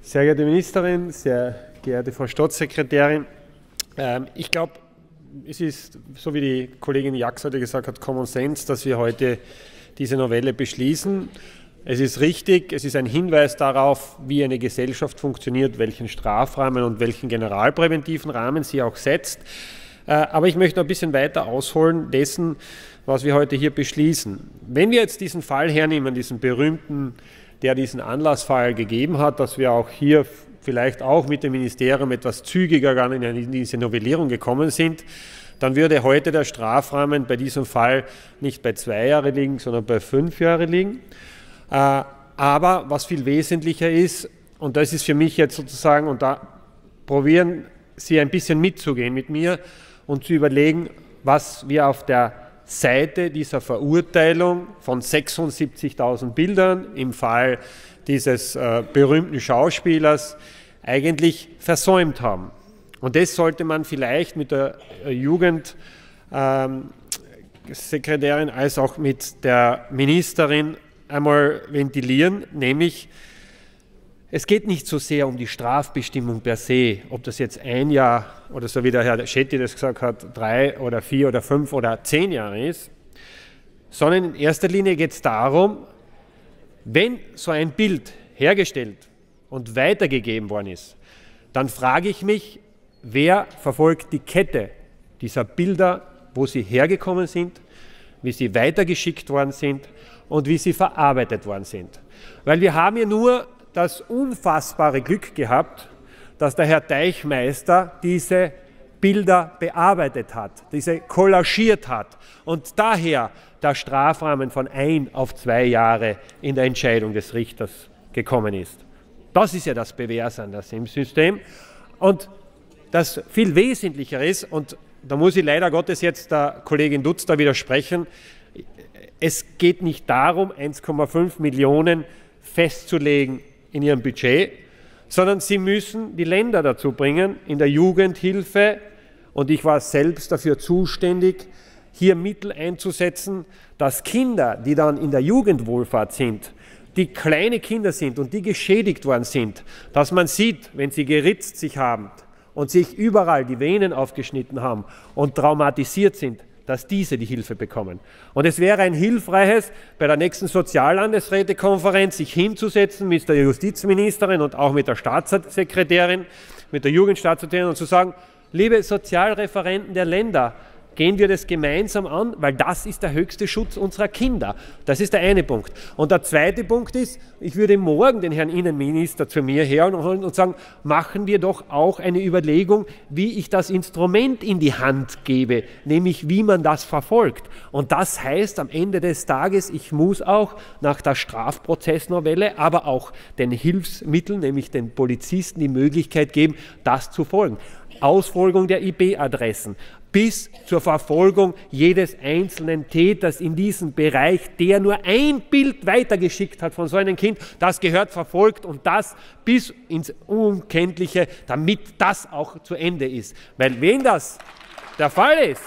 Sehr geehrte Ministerin, sehr geehrte Frau Staatssekretärin, ich glaube, es ist, so wie die Kollegin Jax heute gesagt hat, Common Sense, dass wir heute diese Novelle beschließen. Es ist richtig, es ist ein Hinweis darauf, wie eine Gesellschaft funktioniert, welchen Strafrahmen und welchen generalpräventiven Rahmen sie auch setzt. Aber ich möchte noch ein bisschen weiter ausholen dessen, was wir heute hier beschließen. Wenn wir jetzt diesen Fall hernehmen, diesen berühmten, der diesen Anlassfall gegeben hat, dass wir auch hier vielleicht auch mit dem Ministerium etwas zügiger in diese Novellierung gekommen sind, dann würde heute der Strafrahmen bei diesem Fall nicht bei 2 Jahren liegen, sondern bei 5 Jahren liegen. Aber was viel wesentlicher ist, und das ist für mich jetzt sozusagen, und da probieren Sie ein bisschen mitzugehen mit mir und zu überlegen, was wir auf der Seite dieser Verurteilung von 76.000 Bildern im Fall dieses berühmten Schauspielers eigentlich versäumt haben. Und das sollte man vielleicht mit der Jugendsekretärin als auch mit der Ministerin einmal ventilieren, nämlich es geht nicht so sehr um die Strafbestimmung per se, ob das jetzt 1 Jahr oder so wie der Herr Schetti das gesagt hat, 3 oder 4 oder 5 oder 10 Jahre ist, sondern in erster Linie geht es darum, wenn so ein Bild hergestellt und weitergegeben worden ist, dann frage ich mich, wer verfolgt die Kette dieser Bilder, wo sie hergekommen sind, wie sie weitergeschickt worden sind und wie sie verarbeitet worden sind. Weil wir haben ja nur das unfassbare Glück gehabt, dass der Herr Teichmeister diese Bilder bearbeitet hat, diese kollagiert hat und daher der Strafrahmen von 1 auf 2 Jahre in der Entscheidung des Richters gekommen ist. Das ist ja das Bewährte an das im System. Und das viel Wesentlicher ist, und da muss ich leider Gottes jetzt der Kollegin Dutz da widersprechen, es geht nicht darum, 1,5 Millionen festzulegen in ihrem Budget, sondern sie müssen die Länder dazu bringen, in der Jugendhilfe, und ich war selbst dafür zuständig, hier Mittel einzusetzen, dass Kinder, die dann in der Jugendwohlfahrt sind, die kleine Kinder sind und die geschädigt worden sind, dass man sieht, wenn sie geritzt sich haben und sich überall die Venen aufgeschnitten haben und traumatisiert sind, dass diese die Hilfe bekommen. Und es wäre ein hilfreiches, bei der nächsten Soziallandesrätekonferenz sich hinzusetzen mit der Justizministerin und auch mit der Staatssekretärin, mit der Jugendstaatssekretärin und zu sagen, liebe Sozialreferenten der Länder, gehen wir das gemeinsam an, weil das ist der höchste Schutz unserer Kinder. Das ist der eine Punkt. Und der zweite Punkt ist, ich würde morgen den Herrn Innenminister zu mir herholen und sagen, machen wir doch auch eine Überlegung, wie ich das Instrument in die Hand gebe, nämlich wie man das verfolgt. Und das heißt am Ende des Tages, ich muss auch nach der Strafprozessnovelle, aber auch den Hilfsmitteln, nämlich den Polizisten, die Möglichkeit geben, das zu folgen. Ausfolgung der IP-Adressen bis zur Verfolgung jedes einzelnen Täters in diesem Bereich, der nur ein Bild weitergeschickt hat von so einem Kind, das gehört verfolgt und das bis ins Unkenntliche, damit das auch zu Ende ist. Weil wenn das der Fall ist,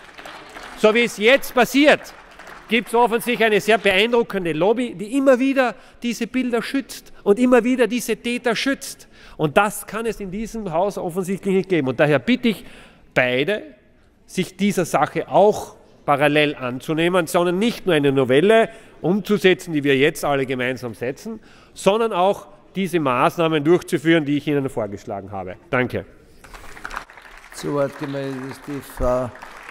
so wie es jetzt passiert, gibt es offensichtlich eine sehr beeindruckende Lobby, die immer wieder diese Bilder schützt und immer wieder diese Täter schützt. Und das kann es in diesem Haus offensichtlich nicht geben. Und daher bitte ich beide, sich dieser Sache auch parallel anzunehmen, sondern nicht nur eine Novelle umzusetzen, die wir jetzt alle gemeinsam setzen, sondern auch diese Maßnahmen durchzuführen, die ich Ihnen vorgeschlagen habe. Danke. Zu Wort gemeldet ist die Frau